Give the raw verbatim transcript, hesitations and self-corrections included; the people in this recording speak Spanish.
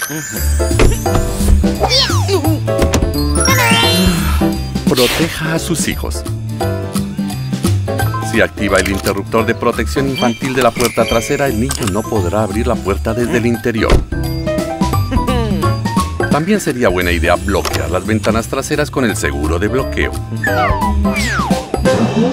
Proteja a sus hijos. Si activa el interruptor de protección infantil de la puerta trasera, el niño no podrá abrir la puerta desde el interior. También sería buena idea bloquear las ventanas traseras con el seguro de bloqueo.